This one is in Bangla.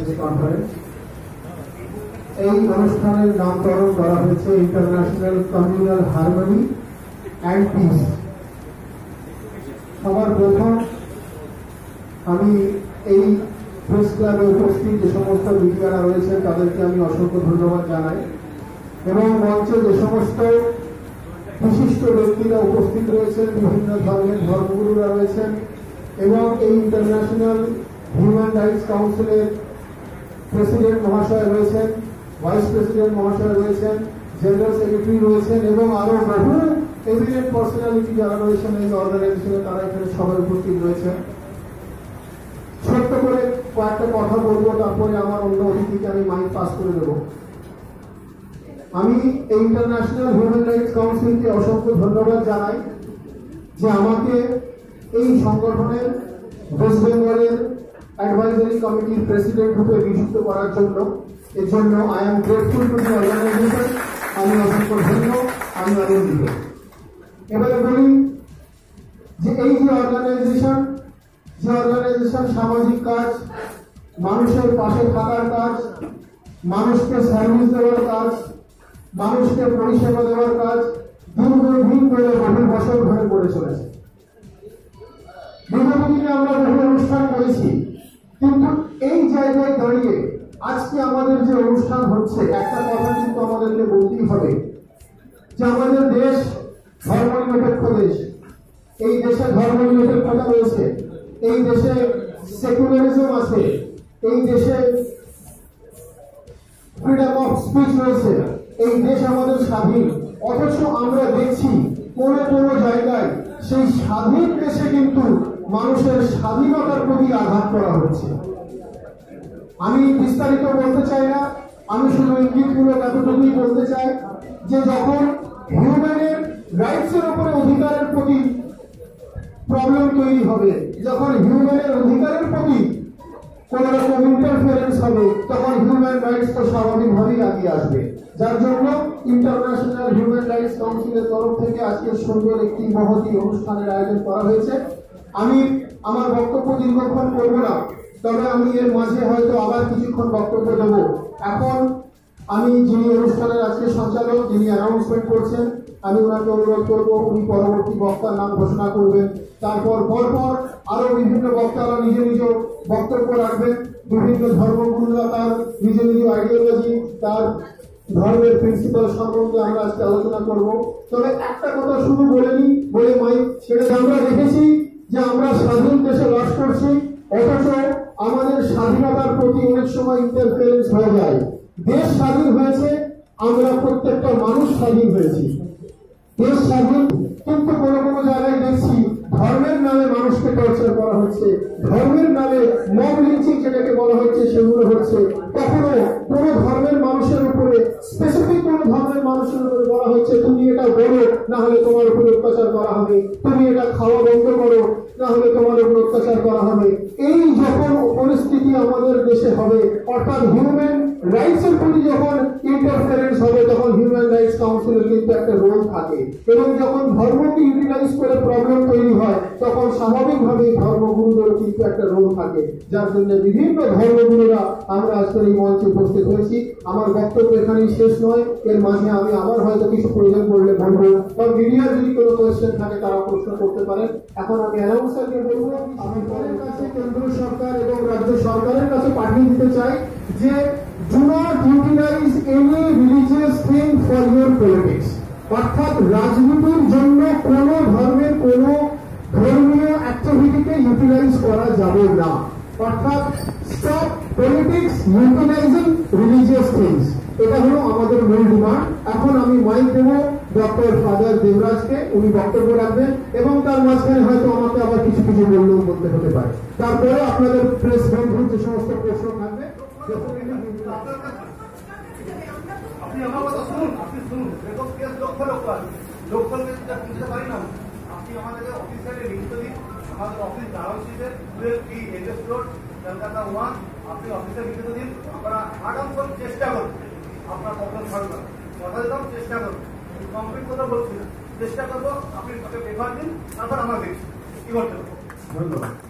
Press conference. এই অনুষ্ঠানের নামকরণ করা হয়েছে international communal harmony and peace. সবার প্রথম আমি এই প্রেস ক্লাবে উপস্থিত যে সমস্ত মিডিয়ারা রয়েছে তাদেরকে আমি অসংখ্য ধন্যবাদ জানাই, এবং মঞ্চে যে সমস্ত বিশিষ্ট ব্যক্তিরা উপস্থিত রয়েছেন, বিভিন্ন ধর্মের ধর্মগুরুরা রয়েছেন, এবং এই ইন্টারন্যাশনাল হিউম্যান রাইটস কাউন্সিলের প্রেসিডেন্ট মহাশয় রয়েছেন, ভাইস প্রেসিডেন্ট মহাশয় রয়েছেন, জেনারেল সেক্রেটারি রয়েছেন, এবং আরো বহু এভিডেন্ট পার্সোনালিটি যারা রয়েছেন এই অর্গানাইজেশনে, তারা এখানে সবাই উপস্থিত রয়েছেন। ছোট্ট করে কয়েকটা কথা বলবো, তারপরে আমার অন্য অতিথিকে আমি মাইক পাস করে দেবো। আমি এই ইন্টারন্যাশনাল হিউম্যান রাইটস কাউন্সিলকে অসংখ্য ধন্যবাদ জানাই যে আমাকে এই সংগঠনের ওয়েস্ট বেঙ্গলের অ্যাডভাইজারি কমিটির প্রেসিডেন্ট রূপে নিযুক্ত করার জন্য। এর জন্য I am grateful to the organisation. আমি অসংখ্য ধন্য, আমি আনন্দিত। এবারে বলি যে এই যে অর্গানাইজেশন সামাজিক কাজ, মানুষের পাশে থাকার কাজ, মানুষকে সার্ভিস দেওয়ার কাজ, মানুষকে পরিষেবা দেওয়ার কাজ দীর্ঘদিন ধরে বহু বছর ধরে করে চলেছে। বিগত দিনে আমরা বহু অনুষ্ঠান করেছি, কিন্তু এই জায়গায় দাঁড়িয়ে আজকে আমাদের যে অনুষ্ঠান হচ্ছে, একটা কথা কিন্তু আমাদেরকে বলতেই হবে যে আমাদের দেশ ধর্মনিরপেক্ষ দেশ। এই দেশে ধর্মনিরপেক্ষতা রয়েছে, এই দেশে সেকুলারিজম আছে, এই দেশে ফ্রিডম অফ স্পিচ রয়েছে, এই দেশ আমাদের স্বাধীন। অথচ আমরা দেখছি কোনো জায়গায় সেই স্বাধীন দেশে কিন্তু মানুষের স্বাধীনতার প্রতি আঘাত করা হচ্ছে। আমি বিস্তারিত বলতে চাই না, আমি শুধু ইঙ্গিতমূলক এতটুকুই বলতে চাই যে যখন হিউম্যানের রাইটসের উপরে অধিকারের প্রতি প্রবলেম তৈরি হবে, যখন হিউম্যানের অধিকারের প্রতি কোন রকম ইন্টারফারেন্স হবে, তখন হিউম্যান রাইটস তো স্বাভাবিকভাবেই আগিয়ে আসবে। যার জন্য ইন্টারন্যাশনাল হিউম্যান রাইটস কাউন্সিলের তরফ থেকে আজকে সুন্দর একটি মহতী অনুষ্ঠানের আয়োজন করা হয়েছে। আমি আমার বক্তব্য দীর্ঘক্ষণ করব না, তবে আমি এর মাঝে হয়তো আবার কিছুক্ষণ বক্তব্য দেব। এখন আমি যিনি অনুষ্ঠানের আজকে সঞ্চালক, যিনি অ্যানাউন্সমেন্ট করছেন, আমি ওনাকে অনুরোধ করবো উনি পরবর্তী বক্তার নাম ঘোষণা করবেন। তারপর পরপর আরো বিভিন্ন বক্তারা নিজ নিজ বক্তব্য রাখবেন। বিভিন্ন ধর্মগুরুরা তার নিজ নিজ আইডিওলজি, তার ধর্মের প্রিন্সিপাল সম্বন্ধে আমরা আজকে আলোচনা করব। তবে একটা কথা শুধু বলে মাইক ছেড়ে, আমরা দেখেছি যে আমরা স্বাধীন দেশে বাস করছি, অথচ আমাদের স্বাধীনতার প্রতি অনেক সময় ইন্টারফারেন্স হয়ে যায়। দেশ স্বাধীন হয়েছে, আমরা প্রত্যেকটা মানুষ স্বাধীন হয়েছি। দেশ স্বাধীন, কিন্তু কোনো জায়গায় দেখছি ধর্মের নামে মানুষকে টর্চার করা হচ্ছে, ধর্মের নামে মব লিঞ্চিং যেটাকে বলা হচ্ছে সেগুলো হচ্ছে। কখনো কোনো ধর্মের মানুষের উপরে, স্পেসিফিক কোনো ধর্মের মানুষের উপরে বলা হচ্ছে তুমি এটা বলো, না হলে তোমার উপরে অত্যাচার করা হবে, তুমি এটা খাওয়া বন্ধ করো, না হলে তোমার উপর অত্যাচার করা হবে। এই যখন পরিস্থিতি আমাদের দেশে হবে, অর্থাৎ হিউম্যান রাইটস এর প্রতি যখন ইন্টারফারেন্স হবে, তখন হিউম্যান রাইটস কাউন্সিলের কিন্তু একটা রোল থাকে, এবং যখন ধর্মকে ইউটিলাইজ করে প্রবলেম তৈরি হয়, তখন স্বাভাবিকভাবে ধর্মগুরুদেরও কিন্তু একটা রোল থাকে। যার জন্য বিভিন্ন ধর্মগুরুরা আমরা আজকের এই মঞ্চে উপস্থিত হয়েছি। আমার বক্তব্য এখানেই শেষ নয়, এর মাঝে আমি আবার হয়তো কিছু প্রয়োজন পড়লে বলবো, বা মিডিয়ার যদি কোনো কোয়েশ্চেন থাকে তারা প্রশ্ন করতে পারেন। এখন আমি অ্যানাউন্সারকে বলবো, আমি পরের কাছে কেন্দ্র সরকার এবং রাজ্য সরকারের কাছে পাঠিয়ে দিতে চাই যে do not utilize any religious thing for your politics. অর্থাৎ রাজনীতির জন্য কোন ধর্মের কোন ধর্মীয় অ্যাক্টিভিটিকে ইউটিলাইজ করা যাবে না। অর্থাৎ stop politics utilising religious things, এটা হলো আমাদের মূল ডিমান্ড। এখন আমি মাইক দেবো ডক্টর ফাদার দেবরাজকে, উনি বক্তব্য রাখবেন, এবং তার মাঝখানে হয়তো আমাকে আবার কিছু বললেও বলতে হতে পারে। তারপরে আপনাদের প্রেস বন্ধুর যে সমস্ত প্রশ্ন থাকবে, আপনি আমার কথা শুনুন, লোকপাল বুঝতে পারি না। আপনি আমাদেরকে অফিসিয়ালি লিখিত দিন, আমাদের অফিস দাঁড়াউসিতে 12 এজেস রোড, কলকাতা 1। আপনি অফিসে লিখিত দিন, আমরা আগাম চেষ্টা করব আপনার পক্ষে সরকার কথা দিতাম, চেষ্টা করবো। কমপ্লিট কথা বলছি না, চেষ্টা করবো। আপনি পেপার দিন, তারপর আমরা দেখছি কি করতে হবে। ধন্যবাদ।